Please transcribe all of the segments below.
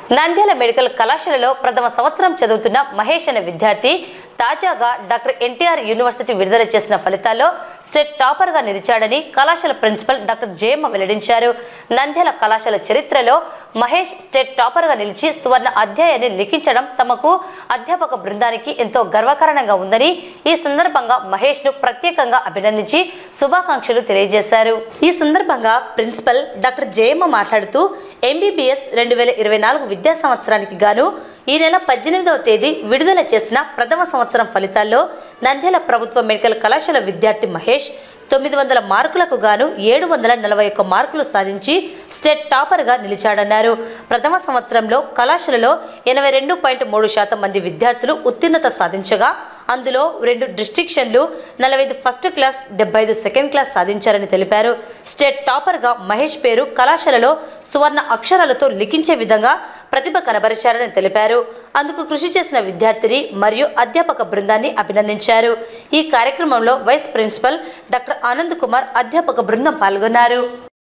Nandyal medical కళాశాలలో ప్రథమ సంవత్సరం చదువుతున్న మహేష్ అనే విద్యార్థి తాజాగా డాక్టర్ ఎన్టీఆర్ యూనివర్సిటీ విడుదల చేసిన ఫలితాల్లో స్టేట్ టాపర్ గా నిలిచాడని కళాశాల ప్రిన్సిపల్ డాక్టర్ జయమ్మ వెల్లడించారు. నంద్యాల కళాశాల చరిత్రలో మహేష్ స్టేట్ టాపర్ గా నిలిచి సువర్ణ అధ్యాయాన్ని లిఖించడం తమకు అధ్యాపక బృందానికి ఎంతో గర్వకారణంగా ఉందని ఈ సందర్భంగా మహేష్ ను ప్రత్యేకంగా అభినందించి శుభాకాంక్షలు తెలియజేశారు. ఈ సందర్భంగా ప్రిన్సిపల్ డాక్టర్ జయమ్మ మాట్లాడుతూ ఎంబీబీఎస్ 2024 విద్యా సంవత్సరానికి గాను ఈ నెల 18వ తేదీ విడుదల చేసిన ప్రథమ సంవత్సరం ఫలితాల్లో నంద్యాల ప్రభుత్వ మెడికల్ కళాశాల విద్యార్థి మహేష్ 900 మార్కులకు గాను 741 మార్కులు సాధించి స్టేట్ టాపర్గా నిలిచాడన్నారు. ప్రథమ సంవత్సరంలో కళాశాలలో 82.3% మంది విద్యార్థులు ఉత్తీర్ణత సాధించగా అందులో 2 డిస్టింక్షన్లు, 45 ఫస్ట్ క్లాస్, 75 సెకండ్ క్లాస్ సాధించారని తెలిపారు. స్టేట్ టాపర్గా మహేష్ పేరు కళాశాలలో సువర్ణ అక్షరాలతో లిఖించే విధంగా ప్రతిభ కనబరిచారని తెలిపారు. అందుకు కృషి చేసిన విద్యార్థిని మరియు అధ్యాపక బృందాన్ని అభినందించారు. ఈ కార్యక్రమంలో vice principal doctor Anand Kumar, అధ్యాపక బృందం పాల్గొన్నారు.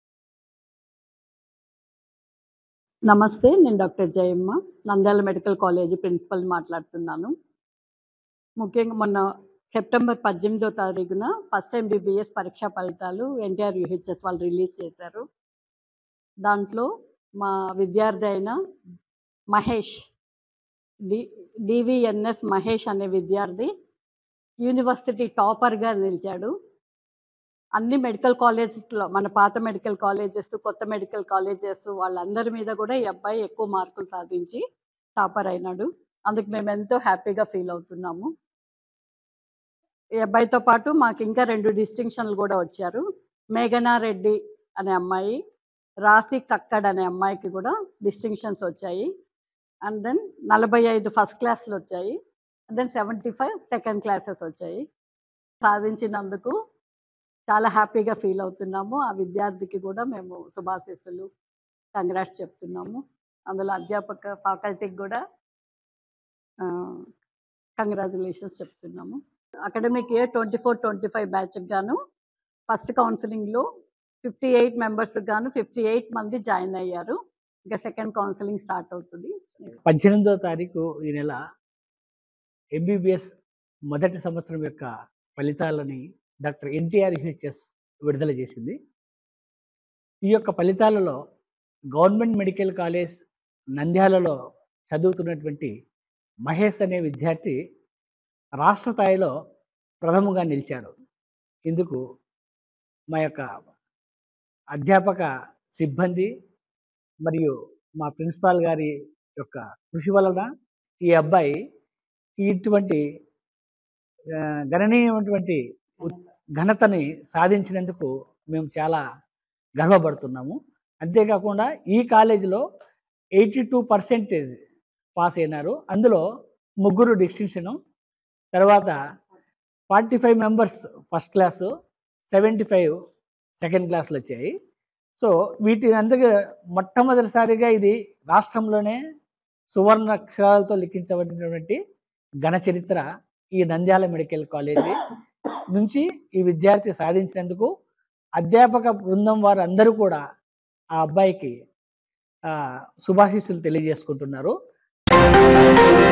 నమస్తే, నేను doctor Jayamma, Nandyal medical college principal మాట్లాడుతున్నాను. ముఖ్యంగా మొన్న సెప్టెంబర్ 18వ తారీఖున ఫస్ట్ ఎంబీబీఎస్ పరీక్షా ఫలితాలు ఎన్టీఆర్ యూహెచ్ఎస్ వాళ్ళు రిలీజ్ చేశారు. దాంట్లో మా విద్యార్థి అయిన మహేష్ డివిఎన్ఎస్ మహేష్ అనే విద్యార్థి యూనివర్సిటీ టాపర్గా నిలిచాడు. అన్ని మెడికల్ కాలేజెస్లో, మన పాత మెడికల్ కాలేజెస్, కొత్త మెడికల్ కాలేజెస్ వాళ్ళందరి మీద కూడా ఈ అబ్బాయి ఎక్కువ మార్కులు సాధించి టాపర్ అయినాడు. అందుకు మేము ఎంతో హ్యాపీగా ఫీల్ అవుతున్నాము. ఈ అబ్బాయితో పాటు మాకు ఇంకా 2 డిస్టింక్షన్లు కూడా వచ్చారు. మేఘనా రెడ్డి అనే అమ్మాయి, రాశి కక్కడ్ అనే అమ్మాయికి కూడా డిస్టింక్షన్స్ వచ్చాయి. అండ్ దెన్ 45 ఫస్ట్ క్లాస్లు వచ్చాయి. అండ్ దెన్ 75 సెకండ్ క్లాసెస్ వచ్చాయి. సాధించినందుకు చాలా హ్యాపీగా ఫీల్ అవుతున్నాము. ఆ విద్యార్థికి కూడా మేము శుభాశీస్సులు, కంగ్రాట్స్ చెప్తున్నాము. అందులో అధ్యాపక ఫ్యాకల్టీకి కూడా కంగ్రాచులేషన్స్ చెప్తున్నాము. అకాడమిక్ ఇయర్ 24-25 బ్యాచ్కి గాను ఫస్ట్ కౌన్సిలింగ్లో 58 మెంబర్స్కి గాను 58 మంది జాయిన్ అయ్యారు. ఇంకా సెకండ్ కౌన్సిలింగ్ స్టార్ట్ అవుతుంది. 18వ తారీఖు ఈ నెల ఎంబీబీఎస్ మొదటి సంవత్సరం యొక్క ఫలితాలని డాక్టర్ ఎన్టీఆర్ యూహెచ్ఎస్ విడుదల చేసింది. ఈ యొక్క ఫలితాలలో గవర్నమెంట్ మెడికల్ కాలేజ్ నంద్యాలలో చదువుతున్నటువంటి మహేష్ అనే విద్యార్థి రాష్ట్ర స్థాయిలో ప్రథమంగా నిలిచాడు. ఇందుకు మా యొక్క అధ్యాపక సిబ్బంది మరియు మా ప్రిన్సిపాల్ గారి యొక్క కృషి వలన ఈ అబ్బాయి ఇటువంటి గణనీయమైనటువంటి ఘనతని సాధించినందుకు మేము చాలా గర్వపడుతున్నాము. అంతేకాకుండా ఈ కాలేజీలో 82% పాస్ అయినారు. అందులో 3 డిస్టింక్షను, తర్వాత 45 మెంబర్స్ ఫస్ట్ క్లాసు, 75 సెకండ్ క్లాసులు వచ్చాయి. సో వీటిని అందుకే మొట్టమొదటిసారిగా ఇది రాష్ట్రంలోనే సువర్ణ అక్షరాలతో లిఖించబడినటువంటి ఘన చరిత్ర ఈ నంద్యాల మెడికల్ కాలేజీ నుంచి ఈ విద్యార్థి సాధించినందుకు అధ్యాపక బృందం వారు అందరూ కూడా ఆ అబ్బాయికి శుభాశీస్సులు తెలియజేసుకుంటున్నారు.